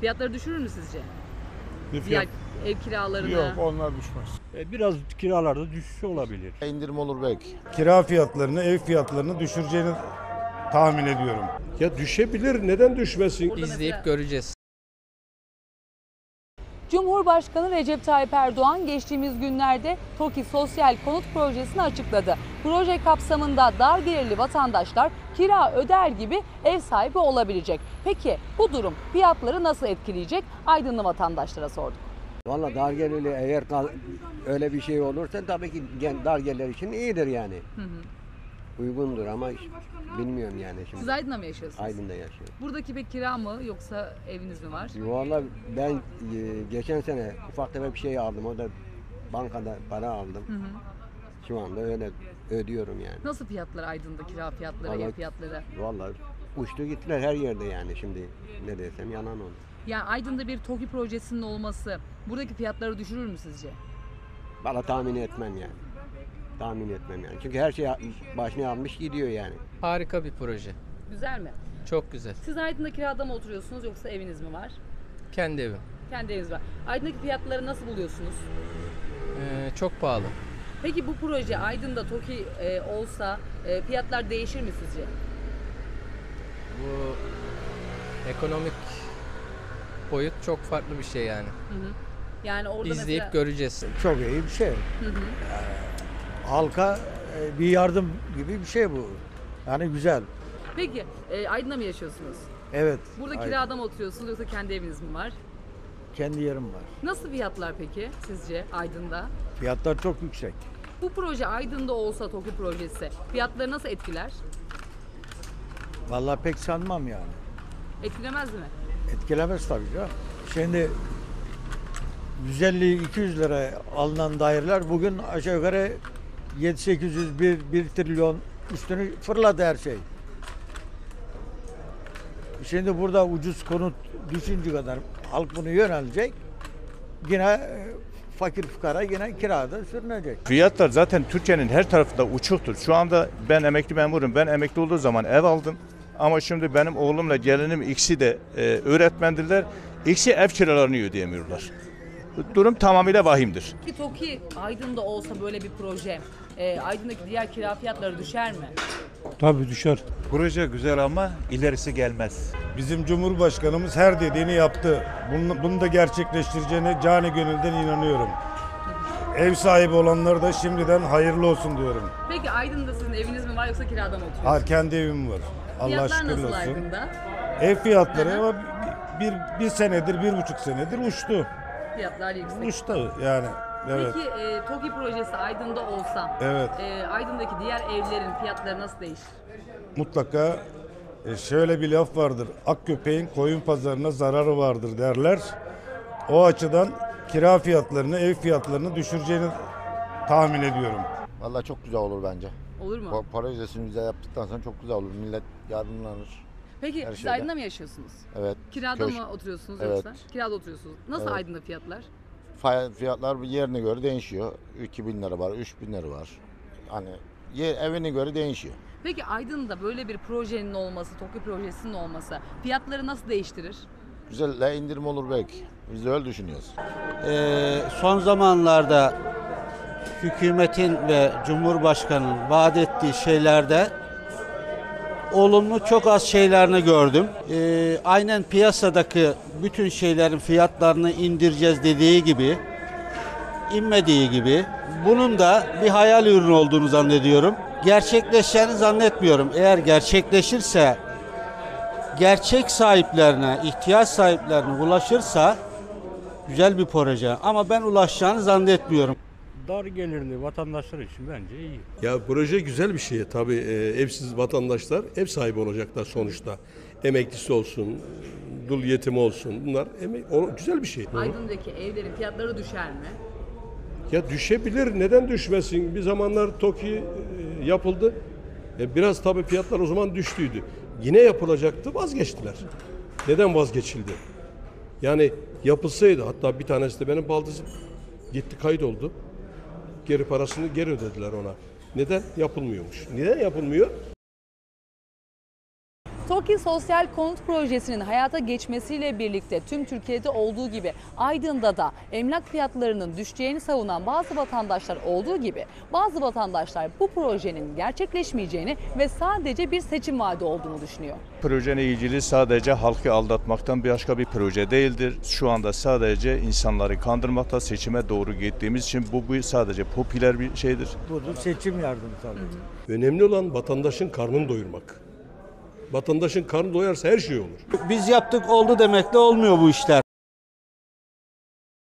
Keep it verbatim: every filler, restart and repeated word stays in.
Fiyatları düşürür mü sizce? Bir fiyat... Diğer ev kiralarını. Yok, onlar düşmez. E, biraz kiralarda düşüş olabilir. İndirim olur belki. Kira fiyatlarını, ev fiyatlarını düşüreceğini tahmin ediyorum. Ya düşebilir, neden düşmesin? Burada İzleyip mesela- göreceğiz. Cumhurbaşkanı Recep Tayyip Erdoğan geçtiğimiz günlerde TOKİ Sosyal Konut Projesi'ni açıkladı. Proje kapsamında dar gelirli vatandaşlar kira öder gibi ev sahibi olabilecek. Peki bu durum fiyatları nasıl etkileyecek? Aydınlı vatandaşlara sorduk. Valla dar gelirli eğer öyle bir şey olursa tabii ki dar gelirler için iyidir yani. Hı hı. Uygundur ama bilmiyorum yani şimdi. Siz Aydın'da mı yaşıyorsunuz? Aydın'da yaşıyorum. Buradaki bir kira mı yoksa eviniz mi var? Valla ben e, geçen sene ufak tefek bir şey aldım. O da bankada para aldım. Hı hı. Şu anda öyle ödüyorum yani. Nasıl fiyatlar Aydın'da, kira fiyatları, Vallahi- ev fiyatları? Valla uçtu gittiler her yerde yani şimdi ne desem yalan olur. Yani Aydın'da bir TOKİ projesinin olması buradaki fiyatları düşürür mü sizce? Valla tahmin etmem yani. Tahmin etmem yani. Çünkü her şey başına almış gidiyor yani. Harika bir proje. Güzel mi? Çok güzel. Siz Aydın'da kirada mı oturuyorsunuz yoksa eviniz mi var? Kendi evim. Kendi eviniz var. Aydın'daki fiyatları nasıl buluyorsunuz? Ee, çok pahalı. Peki bu proje Aydın'da TOKİ e, olsa e, fiyatlar değişir mi sizce? Bu ekonomik boyut çok farklı bir şey yani. Hı hı. Yani orada İzleyip mesela... göreceğiz. Çok iyi bir şey. Hı hı. Halka e, bir yardım gibi bir şey bu. Yani güzel. Peki e, Aydın'da mı yaşıyorsunuz? Evet. Burada Aydın. kirada mı oturuyorsunuz yoksa kendi eviniz mi var? Kendi yerim var. Nasıl fiyatlar peki sizce Aydın'da? Fiyatlar çok yüksek. Bu proje Aydın'da olsa TOKİ projesi fiyatları nasıl etkiler? Vallahi pek sanmam yani. Etkilemez mi? Etkilemez tabii canım. Şimdi yüz elli iki yüz lira alınan daireler bugün aşağı yukarı yedi sekiz yüz bir trilyon üstünü fırladı her şey. Şimdi burada ucuz konut düşünce kadar halk bunu yönelecek. Yine e, fakir fukara yine kirada sürünecek. Fiyatlar zaten Türkiye'nin her tarafında uçuktur. Şu anda ben emekli memurum. Ben emekli olduğu zaman ev aldım. Ama şimdi benim oğlumla gelinim ikisi de e, öğretmendirler. İkisi ev kiralarını ödeyemiyorlar. Durum tamamıyla vahimdir. Ki TOKİ Aydın'da olsa böyle bir proje e, Aydın'daki diğer kira fiyatları düşer mi? Tabii düşer. Proje güzel ama ilerisi gelmez. Bizim Cumhurbaşkanımız her dediğini yaptı. Bunu, bunu da gerçekleştireceğine cani gönülden inanıyorum. Ev sahibi olanlara da şimdiden hayırlı olsun diyorum. Peki Aydın'da sizin eviniz mi var yoksa kirada mı oturuyorsunuz? Ha, kendi evim var. Allah Fiyatlar şükür nasıl olsun. Aydın'da? Ev fiyatları Hı hı. ama bir, bir senedir, bir buçuk senedir uçtu. Fiyatlar yüksek. Uçtu yani. Evet. Peki e, TOKİ projesi Aydın'da olsa Evet. e, Aydın'daki diğer evlerin fiyatları nasıl değişir? Mutlaka e, şöyle bir laf vardır. Ak köpeğin koyun pazarına zararı vardır derler. O açıdan kira fiyatlarını, ev fiyatlarını düşüreceğini tahmin ediyorum. Vallahi çok güzel olur bence. Olur mu? Pa- Para ödesini güzel yaptıktan sonra çok güzel olur. Millet yardımlanır. Peki her siz şeyden. Aydın'da mı yaşıyorsunuz? Evet. Kirada Köşk. mı oturuyorsunuz Evet. yoksa? Kirada oturuyorsunuz. Nasıl Evet. Aydın'da fiyatlar? Fay- Fiyatlar yerine göre değişiyor. iki bin lira var, üç bin lira var. Hani ye- evine göre değişiyor. Peki Aydın'da böyle bir projenin olması, TOKİ projesinin olması fiyatları nasıl değiştirir? Güzel indirim olur belki. Biz de öyle düşünüyoruz. Ee, son zamanlarda hükümetin ve Cumhurbaşkanı'nın vaat ettiği şeylerde olumlu çok az şeylerini gördüm. Ee, aynen piyasadaki bütün şeylerin fiyatlarını indireceğiz dediği gibi, inmediği gibi bunun da bir hayal ürünü olduğunu zannediyorum. Gerçekleşeceğini zannetmiyorum. Eğer gerçekleşirse gerçek sahiplerine, ihtiyaç sahiplerine ulaşırsa güzel bir proje ama ben ulaşacağını zannetmiyorum. Dar gelirli vatandaşlar için bence iyi. Ya proje güzel bir şey. Tabii e, evsiz vatandaşlar ev sahibi olacaklar sonuçta. Emeklisi olsun, dul yetim olsun. Bunlar emek, o, güzel bir şey. Aydın'daki evlerin fiyatları düşer mi? Ya düşebilir. Neden düşmesin? Bir zamanlar TOKİ e, yapıldı. E, biraz tabii fiyatlar o zaman düştüydü. Yine yapılacaktı, vazgeçtiler. Neden vazgeçildi? Yani yapılsaydı, hatta bir tanesi de benim baldızım gitti kayıt oldu. Geri parasını geri ödediler ona. Neden? Yapılmıyormuş. Neden yapılmıyor? TOKİ Sosyal Konut Projesi'nin hayata geçmesiyle birlikte tüm Türkiye'de olduğu gibi Aydın'da da emlak fiyatlarının düşeceğini savunan bazı vatandaşlar olduğu gibi bazı vatandaşlar bu projenin gerçekleşmeyeceğini ve sadece bir seçim vaadi olduğunu düşünüyor. Projeyle ilgili sadece halkı aldatmaktan başka bir proje değildir. Şu anda sadece insanları kandırmakta, seçime doğru gittiğimiz için bu, bu sadece popüler bir şeydir. Bu da seçim yardımı tabii. Önemli olan vatandaşın karnını doyurmak. Vatandaşın karnı doyarsa her şey olur. Biz yaptık oldu demekle olmuyor bu işler.